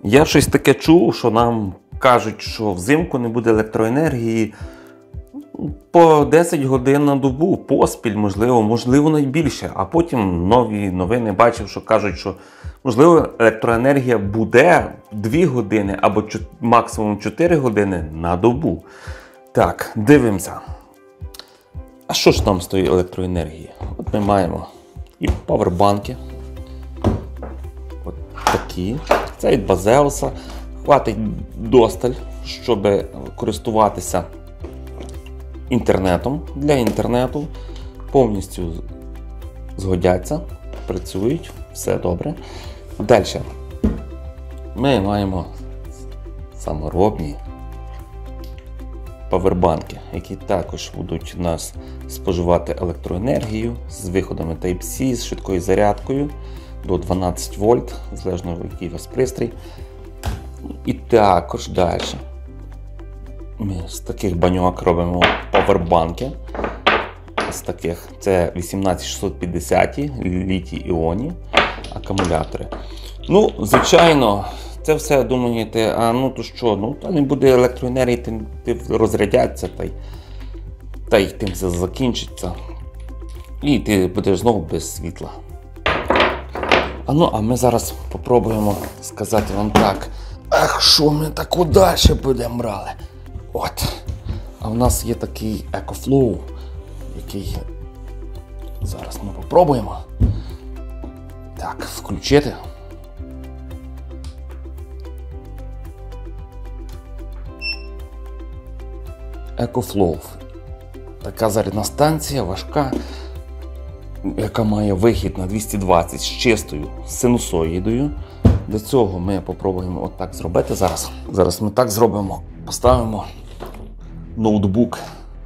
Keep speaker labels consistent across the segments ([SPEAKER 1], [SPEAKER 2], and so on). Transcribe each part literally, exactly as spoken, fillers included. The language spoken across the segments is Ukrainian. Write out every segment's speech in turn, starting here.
[SPEAKER 1] Я щось таке чув, що нам кажуть, що взимку не буде електроенергії по десять годин на добу, поспіль, можливо, можливо найбільше. А потім нові новини бачив, що кажуть, що можливо електроенергія буде дві години або максимум чотири години на добу. Так, дивимося. А що ж там з тої електроенергії? От ми маємо і павербанки. От такі. Це від Базеуса. Хватить досталь, щоб користуватися інтернетом. Для інтернету повністю згодяться, працюють, все добре. Далі ми маємо саморобні павербанки, які також будуть у нас споживати електроенергію з виходами Type-C, з швидкою зарядкою до дванадцять вольт, залежно який у вас пристрій. І також далі ми з таких баньок робимо павербанки. З таких це вісімнадцять шістсот п'ятдесят літій-іонні акумулятори. Ну, звичайно, це все думаєте, а ну то що, ну та не буде електроенергії, ти, ти розрядяться, та й, та й тим все закінчиться. І ти будеш знову без світла. А ну, а ми зараз попробуємо сказати вам так. Ах, що ми таку далі будемо брали? От. А в нас є такий EcoFlow, який зараз ми попробуємо. Так, включити. EcoFlow. Така зарядна станція, важка, яка має вихід на двісті двадцять з чистою синусоїдою. Для цього ми попробуємо отак зробити зараз. Зараз ми так зробимо. Поставимо ноутбук.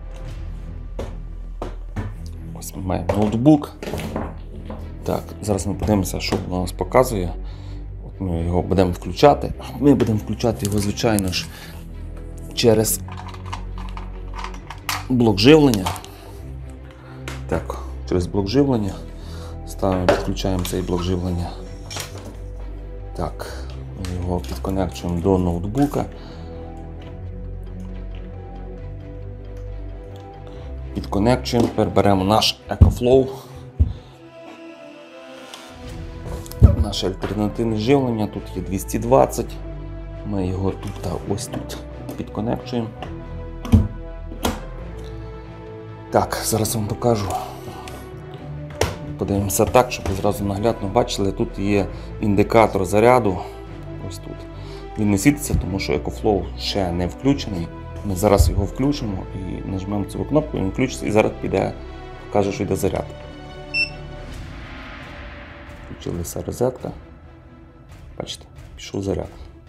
[SPEAKER 1] Ось ми маємо ноутбук. Так, зараз ми подивимося, що воно нас показує. От ми його будемо включати. Ми будемо включати його, звичайно ж, через блок живлення. Так, через блок живлення. Ставимо, підключаємо цей блок живлення. Так, ми його підконекчуємо до ноутбука. Підконекчуємо, тепер беремо наш EcoFlow. Наше альтернативне живлення, тут є двісті двадцять. Ми його тут та ось тут підконекчуємо. Так, зараз вам покажу. Подивимося так, щоб ви зразу наглядно бачили. Тут є індикатор заряду. Ось тут. Він не світиться, тому що EcoFlow ще не включений. Ми зараз його включимо і нажмемо цю кнопку, він включиться і зараз піде, покаже, що йде заряд. Включилася розетка. Бачите, пішов заряд.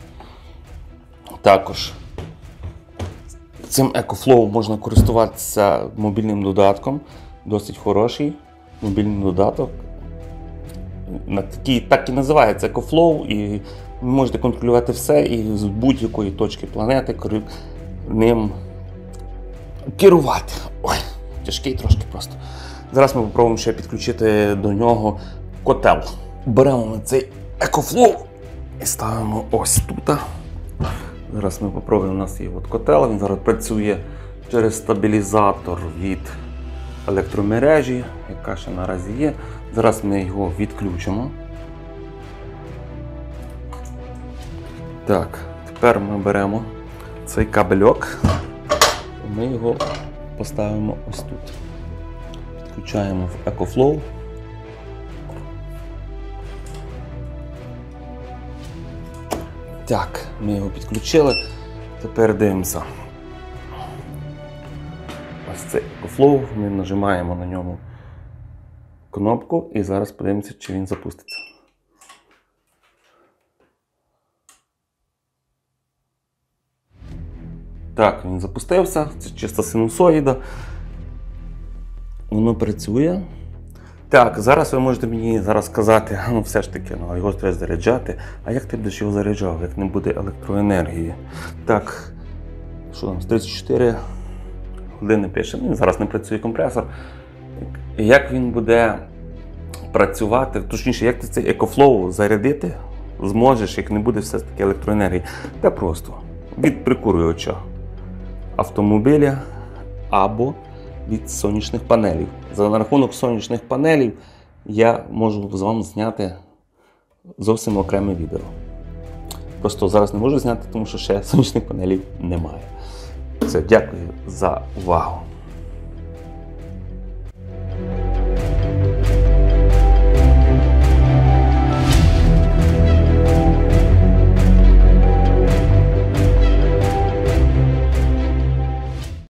[SPEAKER 1] Також цим EcoFlow можна користуватися мобільним додатком. Досить хороший мобільний додаток. Такий, так і називається EcoFlow, і ви можете контролювати все і з будь-якої точки планети ним керувати. Ой, тяжкий трошки просто. Зараз ми спробуємо ще підключити до нього котел. Беремо ми цей EcoFlow і ставимо ось тут. Зараз ми спробуємо, у нас є от котел, він зараз працює через стабілізатор від електромережі, яка ще наразі є. Зараз ми його відключимо. Так, тепер ми беремо цей кабельок, ми його поставимо ось тут. Підключаємо в EcoFlow. Так, ми його підключили. Тепер дивимося. Ось цей EcoFlow, ми нажимаємо на ньому кнопку і зараз подивимося, чи він запуститься. Так, він запустився, це чиста синусоїда. Воно працює. Так, зараз ви можете мені зараз сказати, ну все ж таки, ну його треба заряджати. А як ти будеш його заряджав, як не буде електроенергії? Так, що там, з тридцять чотири години пише, ну, зараз не працює компресор. Як він буде працювати, точніше, як ти цей EcoFlow зарядити зможеш, як не буде все ж таки електроенергії. Та просто від прикурювача автомобіля або від сонячних панелів. За рахунок сонячних панелів я можу з вами зняти зовсім окреме відео. Просто зараз не можу зняти, тому що ще сонячних панелів немає. Все, дякую за увагу.